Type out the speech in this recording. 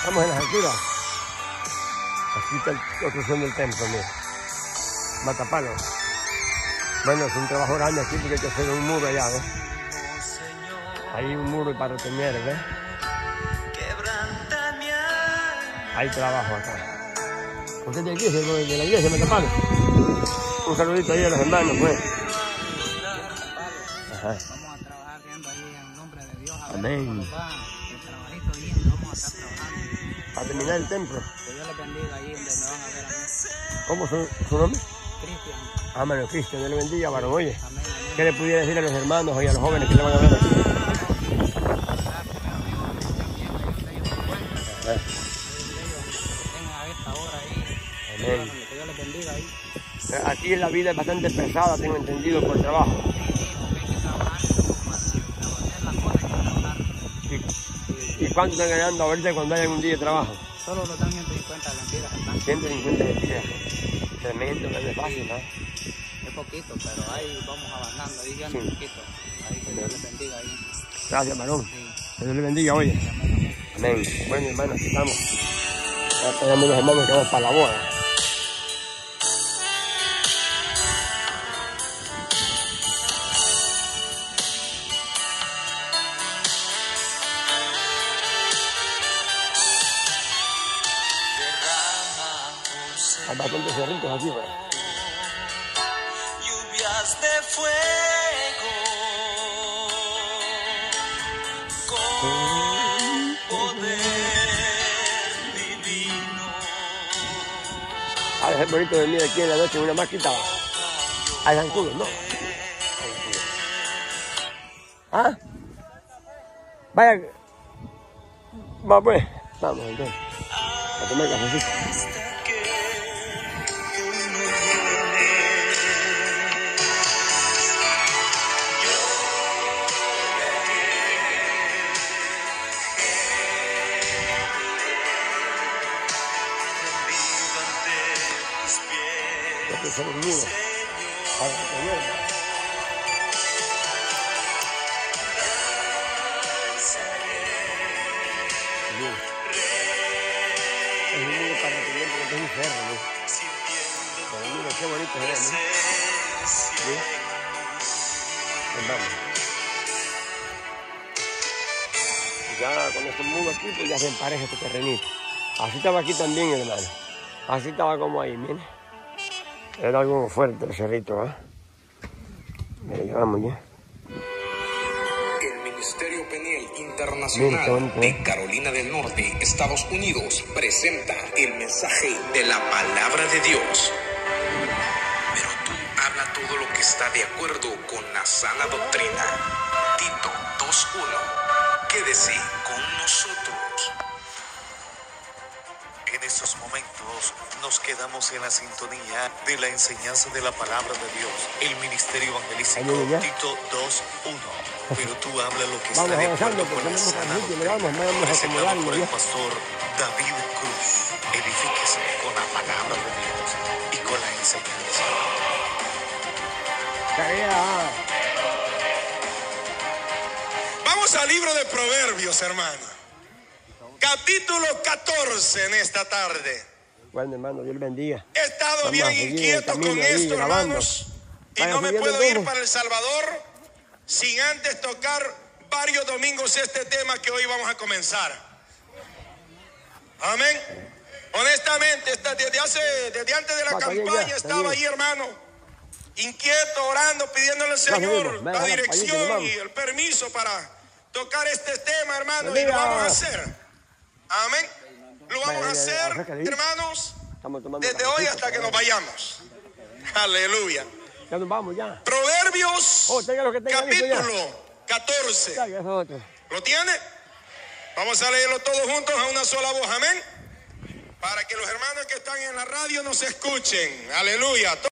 Estamos en las alturas. Aquí está la construcción del templo, mira. Matapalo. Bueno, es un trabajo grande aquí porque hay que hacer un muro allá, ¿ves? Hay un muro para retener, ¿ves? Hay trabajo acá. ¿Usted de la iglesia de Matapalo? Un saludito ahí a los hermanos, pues. Ajá. Vamos a trabajar viendo ahí en nombre de Dios. Amén. El trabajito bien, vamos a estar trabajando. Para terminar el templo. Que Dios les bendiga ahí donde me van a ver a mí. ¿Cómo su nombre? Cristian. Amén, Cristian, Dios le bendiga, varón. Oye, Amén. ¿qué le pudiera decir a los hermanos y a los jóvenes que le van a ver aquí? Amén. Que Dios les bendiga ahí. Aquí la vida es bastante pesada, tengo entendido, por el trabajo. ¿Y cuánto están ganando ahorita cuando hay un día de trabajo? Solo nos dan 150 lempiras al tanto. 150 lempiras. Tremendo, no es fácil, ¿no? Es poquito, pero ahí vamos avanzando, ahí ya no Sí. poquito. Ahí que Dios les bendiga ahí. Gracias, varón. Sí. Que Dios le bendiga, oye. Amén, amén. Amén. Bueno, hermanos, aquí estamos. Ya tenemos los hermanos que vamos para la boda. Hay bastantes cerritos aquí, ¿verdad? Lluvias de fuego con poder divino. Ah, es bonito dormir aquí en la noche en una maquita. Hay zancudos, ¿no? ¿Ah? Vaya. Va pues. Vamos entonces. A tomar cafecito. Este es el muro. Para retenerla. Bien. Es un muro para retener porque es un cerro, ¿no? Pero mira qué bonito es, ¿no? ¿Sí? Vamos. Ya con este muro aquí, pues ya se empareja este terrenito. Así estaba aquí también, hermano. Así estaba como ahí, miren. Era algo fuerte el cerrito, ¿ah? Mira, ya vamos ya. El Ministerio Peniel Internacional de Carolina del Norte, Estados Unidos, presenta el mensaje de la palabra de Dios. Pero tú habla todo lo que está de acuerdo con la sana doctrina. Tito 2:1. Quédese con nosotros. En estos momentos nos quedamos en la sintonía de la enseñanza de la palabra de Dios. El ministerio evangelístico Tito 2:1. Pero tú habla lo que está de acuerdo con la sana doctrina. Presentado por el pastor David Cruz. Edifíquese con la palabra de Dios y con la enseñanza. Vamos al libro de Proverbios, hermano. Capítulo 14 en esta tarde. Bueno, hermano, Dios le bendiga. He estado Vamos bien a seguir inquieto el con camino ahí, esto, grabando. hermanos. Y Vaya no me subiendo puedo ir todo. para El Salvador sin antes tocar varios domingos este tema que hoy vamos a comenzar. Amén. Honestamente, desde antes de la campaña estaba ahí, hermano, inquieto, orando, pidiéndole al Señor la dirección y el permiso para tocar este tema, hermano, y lo vamos a hacer. Amén. Lo vamos a hacer, hermanos, desde hoy hasta que nos vayamos. Aleluya. Ya nos vamos, ya. Proverbios, capítulo 14. Ya, eso es otro. ¿Lo tiene? Vamos a leerlo todos juntos a una sola voz. Amén. Para que los hermanos que están en la radio nos escuchen. Aleluya.